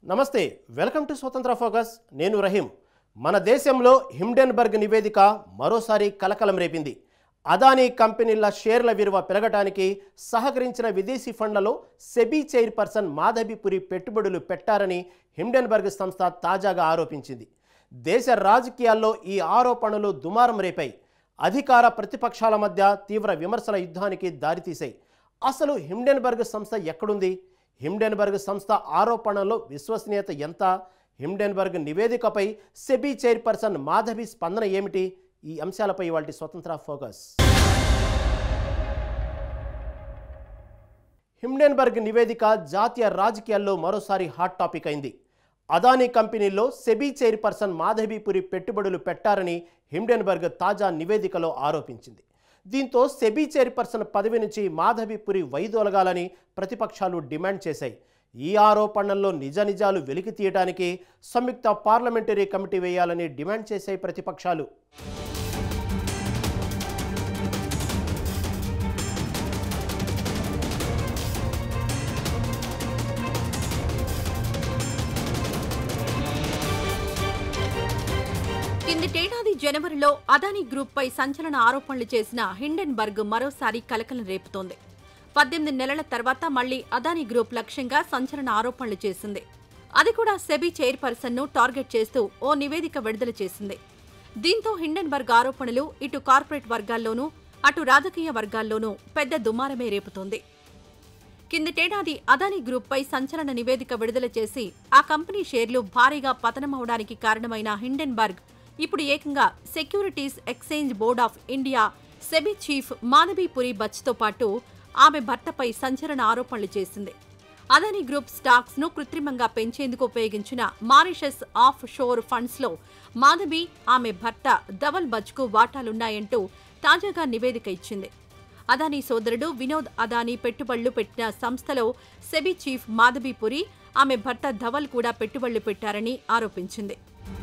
నమస్తే welcome to స్వతంత్ర focus నేను రహీం మన దేశంలో హిండెన్బర్గ్ నివేదిక మరోసారి కలకలం రేపింది అదానీ కంపెనీల షేర్ల విలువ పెరగడానికి సహకరించిన విదేశీ ఫండ్లలో సెబీ చైర్పర్సన్ మాధబీపురి పెట్టుబడులు పెట్టారని హిండెన్బర్గ్ సంస్థ తాజాగా ఆరోపించింది దేశ రాజకీయాల్లో ఈ ఆరోపణలు దుమారం రేపాయి అధికార ప్రతిపక్షాల మధ్య తీవ్ర విమర్శల యుద్ధానికి దారితీశాయి అసలు హిండెన్బర్గ్ సంస్థ ఎక్కడుంది హిండెన్బర్గ్ సంస్థ ఆరోపణల్లో విశ్వసనీయత ఎంత హిండెన్బర్గ్ నివేదికపై సెబీ చైర్పర్సన్ మాధవి స్పందన ఏమిటి ఈ అంశాలపై ఇవాల్టి స్వతంత్ర ఫోకస్ హిండెన్బర్గ్ నివేదిక జాతీయ రాజకీయాల్లో మరోసారి హాట్ టాపిక్ అయింది అదానీ కంపెనీలో సెబీ చైర్పర్సన్ మాధబీపురి పెట్టుబడులు పెట్టారని హిండెన్బర్గ్ తాజా నివేదికలో ఆరోపించింది దీంతో సెబీ చైర్పర్సన్ పదవి నుంచి మాధబీపురి వైదొలగాలని ప్రతిపక్షాలు డిమాండ్ చేశాయి ఈ ఆరోపణల్లో నిజాలు వెలికి తీయడానికి సంయుక్త పార్లమెంటరీ కమిటీ వేయాలని డిమాండ్ చేశాయి ప్రతిపక్షాలు కిందటేడాది జనవరిలో అదానీ గ్రూప్ పై సంచలన ఆరోపణలు చేసిన హిండెన్బర్గ్ మరోసారి కలకలం రేపుతోంది 18 నెలల తర్వాత మళ్లీ అదానీ గ్రూప్ లక్ష్యంగా సంచలన ఆరోపణలు చేసింది అది కూడా సెబీ చైర్పర్సన్ ను టార్గెట్ చేస్తూ ఓ నివేదిక విడుదల చేసింది దీంతో హిండెన్బర్గ్ ఆరోపణలు ఇటు కార్పొరేట్ వర్గాల్లోనూ అటు రాజకీయ వర్గాల్లోనూ పెద్ద దుమారమే రేపుతోంది కిందటేడాది అదానీ గ్రూప్ పై సంచలన నివేదిక విడుదల చేసి ఆ కంపెనీ షేర్లు భారీగా పతనమవడానికి కారణమైన హిండెన్బర్గ్ ఇప్పుడు ఏకంగా securities exchange board of India SEBI chief మాధబీపురి బచ్తో పాటు ఆమె భర్తపై సంచలన ఆరోపణలు చేసింది అదానీ గ్రూప్ స్టాక్స్ ను కృత్రిమంగా పెంచేందుకు ఉపయోగించిన మారిషస్ ఆఫ్ షోర్ ఫండ్స్ లో మాధబీ ఆమె భర్త ధవల్ బచ్కు వాటాలున్నాయంటూ తాజాగా నివేదిక ఇచ్చింది అదానీ సోదరుడు వినోద్ అదానీ పెట్టుబడులు పెట్టిన సంస్థలో సెబీ చీఫ్ మాధబీపురి ఆమె భర్త ధవల్ కూడా పెట్టుబడులు పెట్టారని ఆరోపించింది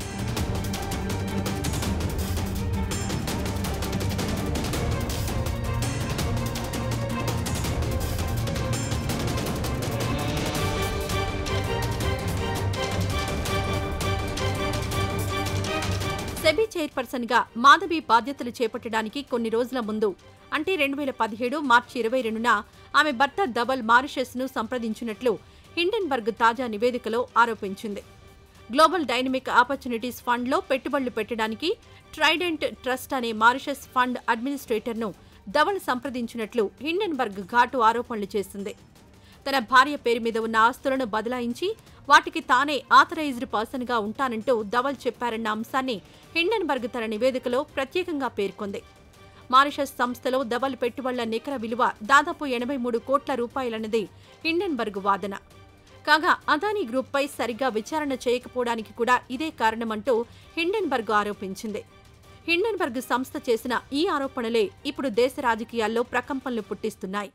సెబీ చైర్పర్సన్ గా మాధవి బాధ్యతలు చేపట్టడానికి కొన్ని రోజుల ముందు అంటే 2017 మార్చి 22న ఆమె భర్త ధవల్ మారిషస్ ను సంప్రదించినట్లు హిండెన్బర్గ్ తాజా నివేదికలో ఆరోపించింది గ్లోబల్ డైనమిక్ ఆపర్చునిటీస్ ఫండ్ లో పెట్టుబడులు పెట్టడానికి ట్రైడెంట్ ట్రస్ట్ అనే మారిషస్ ఫండ్ అడ్మినిస్ట్రేటర్ ను ధవల్ సంప్రదించినట్లు హిండెన్బర్గ్ ఘాటు ఆరోపణలు చేసింది తన భార్య పేరు మీద ఉన్న ఆస్తులను బదలాయించి వాటికి తానే ఆథరైజ్డ్ పర్సన్ గా ఉంటానంటూ ధవల్ చెప్పారన్న అంశాన్ని హిండెన్బర్గ్ తన నివేదికలో ప్రత్యేకంగా పేర్కొంది మారిషస్ సంస్థలో ధవల్ పెట్టుబడుల నికర విలువ దాదాపు 83 కోట్ల రూపాయలన్నది హిండెన్బర్గ్ వాదన కాగా అదానీ గ్రూప్ పై సరిగ్గా విచారణ చేయకపోవడానికి కూడా ఇదే కారణమంటూ హిండెన్బర్గ్ ఆరోపించింది హిండెన్బర్గ్ సంస్థ చేసిన ఈ ఆరోపణలే ఇప్పుడు దేశ రాజకీయాల్లో ప్రకంపనలు పుట్టిస్తున్నాయి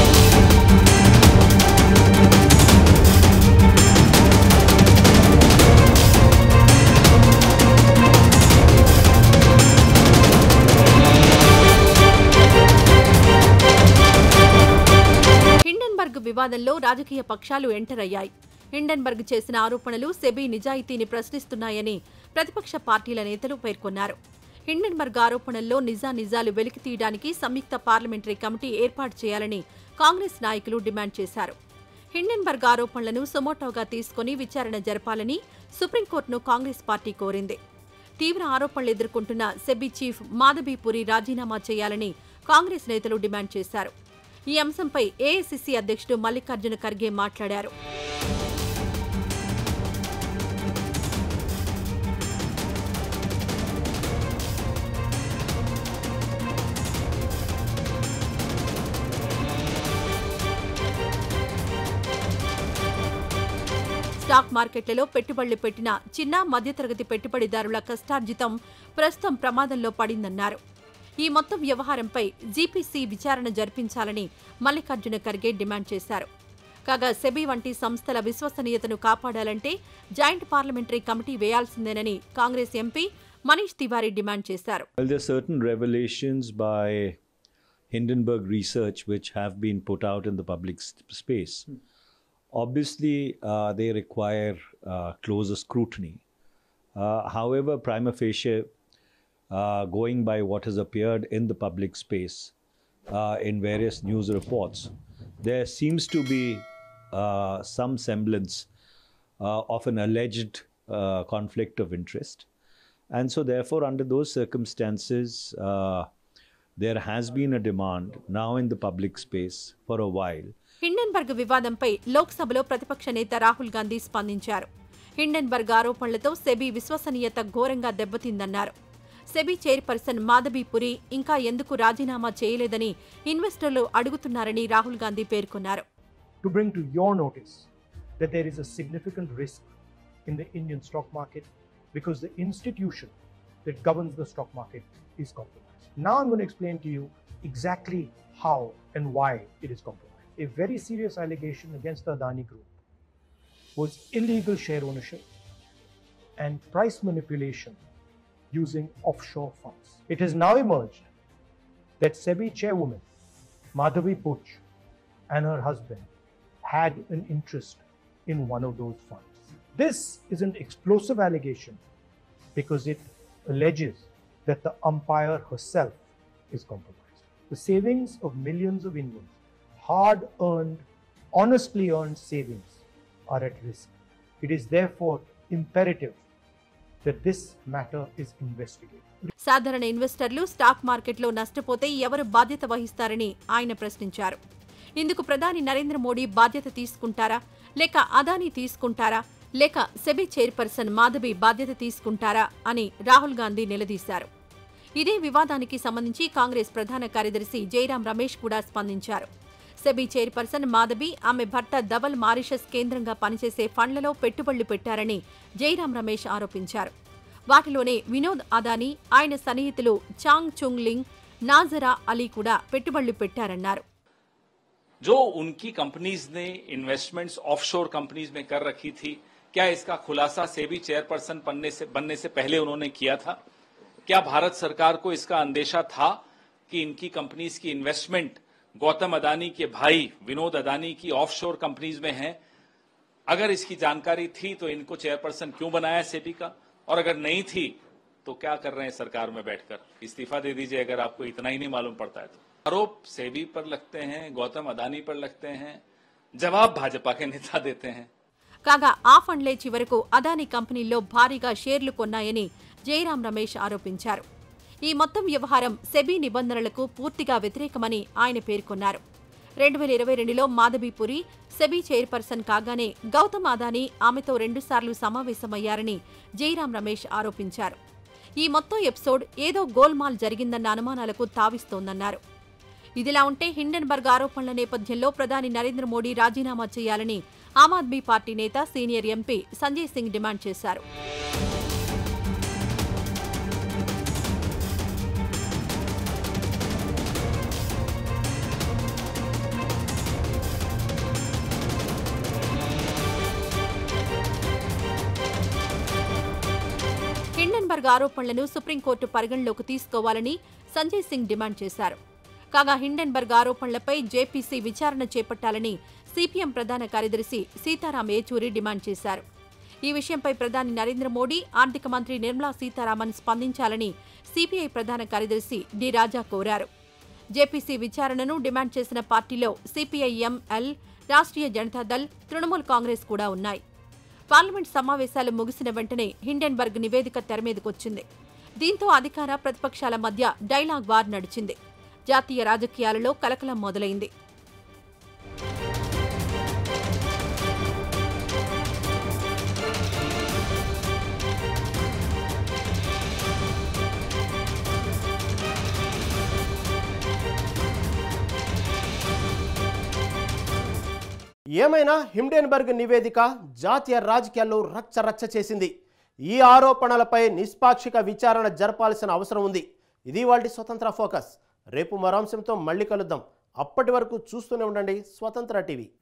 వివాదంలో రాజకీయ పక్షాలు ఎంటర్ అయ్యాయి హిండెన్బర్గ్ చేసిన ఆరోపణలు సెబీ నిజాయితీని ప్రశ్నిస్తున్నాయని ప్రతిపక్ష పార్టీల నేతలు పేర్కొన్నారు హిండెన్బర్గ్ ఆరోపణల్లో నిజాలు వెలికి తీయడానికి సంయుక్త పార్లమెంటరీ కమిటీ ఏర్పాటు చేయాలని కాంగ్రెస్ నాయకులు డిమాండ్ చేశారు హిండెన్బర్గ్ ఆరోపణలను సుమోటోగా తీసుకుని విచారణ జరపాలని సుప్రీంకోర్టును కాంగ్రెస్ పార్టీ కోరింది తీవ్ర ఆరోపణలు ఎదుర్కొంటున్న సెబీ చీఫ్ మాధబీపురి రాజీనామా చేయాలని కాంగ్రెస్ నేతలు డిమాండ్ చేశారు ఈ అంశంపై ఏఐసీసీ అధ్యక్షుడు మల్లికార్జున ఖర్గే మాట్లాడారు స్టాక్ మార్కెట్లలో పెట్టుబడులు పెట్టిన చిన్న మధ్యతరగతి పెట్టుబడిదారుల కష్టార్జితం ప్రస్తుతం ప్రమాదంలో పడిందన్నారు ఈ మొత్తం వ్యవహారంపై జీపీసీ విచారణ జరిపించాలని మల్లికార్జున ఖర్గే డిమాండ్ చేశారు కాగా సెబీ వంటి సంస్థల విశ్వసనీయతను కాపాడాలంటే జాయింట్ పార్లమెంటరీ కమిటీ వేయాల్సిందేనని కాంగ్రెస్ ఎంపీ మనీష్ తివారీ డిమాండ్ చేశారు Hindenburg research which have been put out in the public space. Obviously, they require closer scrutiny. However, prima facie, going by what has appeared in the public space in various news reports, there seems to be some semblance of an alleged conflict of interest. And so therefore, under those circumstances, there has been a demand now in the public space for a while. Hindenburg వివాదంపై లోక్సభలో ప్రతిపక్ష నేత రాహుల్ గాంధీ స్పందించారు. Hindenburg ఆరోపణలతో SEBI విశ్వసనీయత ఘోరంగా దెబ్బతిందన్నారు. SEBI chairperson Madhavi Puri ఇంకా ఎందుకు రాజీనామా చేయలేదని ఇన్వెస్టర్లు అడుగుతున్నారని రాహుల్ గాంధీ పేర్కొన్నారు. To bring to your notice that there is a significant risk in the Indian stock market because the institution that governs the stock market is compromised. Now I'm going to explain to you exactly how and why it is compromised. A very serious allegation against the Adani Group was illegal share ownership and price manipulation using offshore funds. It has now emerged that SEBI chairwoman Madhavi Puch and her husband had an interest in one of those funds. This is an explosive allegation because it alleges that the umpire herself is compromised. The savings of millions of Indians, hard-earned, honestly earned savings, are at risk. It is therefore imperative that this matter is investigated. సాధారణ ఇన్వెస్టర్లు stock మార్కెట్లో నష్టపోతే ఎవరు బాధ్యత వహిస్తారని ఆయన ప్రశ్నించారు. ఇందుకు ప్రధాని నరేంద్ర మోడీ బాధ్యత తీసుకుంటారా, లేక అదానీ తీసుకుంటారా, లేక సెబీ చైర్పర్సన్ మాధవి బాధ్యత తీసుకుంటారా అని రాహుల్ గాంధీ నిలదీశారు. ఇదే వివాదానికి సంబంధించి కాంగ్రెస్ ప్రధాన కార్యదర్శి జైరాం రమేష్ కూడా స్పందించారు. సెబీ చైర్పర్సన్ మాధవి ఆమె భర్త ధవల్ మారిషస్ కేంద్రంగా పనిచేసే ఫండ్లలో పెట్టుబడులు పెట్టారని జైరాం రమేష్ ఆరోపించారు. వాటిలోనే వినోద్ అదానీ, ఆయన సన్నిహితులు చాంగ్ చుంగ్ లింగ్, నాజరా అలీ కూడా పెట్టుబడులు పెట్టారన్నారు. जो उनकी कंपनीज ने इन्वेस्टमेंट्स ऑफशोर कंपनीज में कर रखी थी, क्या इसका खुलासा सेबी चेयरपर्सन बनने से पहले उन्होंने किया था? क्या भारत सरकार को इसका अंदेशा था कि इनकी कंपनीज की इन्वेस्टमेंट गौतम अदानी के भाई विनोद अदानी की ऑफशोर कंपनीज में है? अगर इसकी जानकारी थी तो इनको चेयरपर्सन क्यों बनाया सेबी का, और अगर नहीं थी तो क्या कर रहे हैं सरकार में बैठकर? इस्तीफा दे दीजिए अगर आपको इतना ही नहीं मालूम पड़ता है तो। आरोप सेबी पर लगते हैं, गौतम अदानी पर लगते हैं, जवाब भाजपा के नेता देते हैं. కాగా ఆ ఫండ్లే చివరకు అదానీ కంపెనీల్లో భారీగా షేర్లు కొన్నాయని జైరాం రమేష్ ఆరోపించారు. ఈ మొత్తం వ్యవహారం సెబీ నిబంధనలకు పూర్తిగా వ్యతిరేకమని ఆయన పేర్కొన్నారు. 2022లో మాధవి పురి సెబీ చైర్పర్సన్ కాగానే గౌతమ్ అదానీ ఆమెతో 2 సార్లు సమావేశమయ్యారని జైరాం రమేష్ ఆరోపించారు. ఈ మొత్తం ఎపిసోడ్ ఏదో గోల్మాల్ జరిగిందన్న అనుమానాలకు తావిస్తోందన్నారు. ఇదిలా ఉంటే హిండెన్బర్గ్ ఆరోపణల నేపథ్యంలో ప్రధాని నరేంద్ర మోడీ రాజీనామా చేయాలని ఆమ్ ఆద్మీ పార్టీ నేత senior MP Sanjay Singh demand చేశారు. హిండెన్బర్గ్ ఆరోపణలను సుప్రీంకోర్టు పరిగణలోకి తీసుకోవాలని సంజయ్ సింగ్ డిమాండ్ చేశారు. కాగా హిండెన్బర్గ్ ఆరోపణలపై జేపీసీ విచారణ చేపట్టాలని సిపిఎం ప్రధాన కార్యదర్శి సీతారాం ఏచూరి డిమాండ్ చేశారు. ఈ విషయంపై ప్రధాని నరేంద్ర మోడీ, ఆర్థిక మంత్రి నిర్మలా సీతారామన్ స్పందించాలని సిపిఐ ప్రధాన కార్యదర్శి డి రాజా కోరారు. జేపీసీ విచారణను డిమాండ్ చేసిన పార్టీలో సిపిఐఎంఎల్, రాష్ట్రీయ జనతాదళ్, తృణమూల్ కాంగ్రెస్ కూడా ఉన్నాయి. పార్లమెంట్ సమావేశాలు ముగిసిన వెంటనే హిండెన్బర్గ్ నివేదిక తెరమీదకొచ్చింది. దీంతో అధికార ప్రతిపక్షాల మధ్య డైలాగ్ వార్ నడిచింది. జాతీయ రాజకీయాలలో కలకలం మొదలైంది. ఏమైనా హిండెన్బర్గ్ నివేదిక జాతీయ రాజకీయాల్లో రచ్చరచ్చ చేసింది. ఈ ఆరోపణలపై నిష్పాక్షిక విచారణ జరపాల్సిన అవసరం ఉంది. ఇది వాటి స్వతంత్ర ఫోకస్. రేపు మరో అంశంతో మళ్ళీ కలుద్దాం. అప్పటి వరకు చూస్తూనే ఉండండి స్వతంత్ర టీవీ.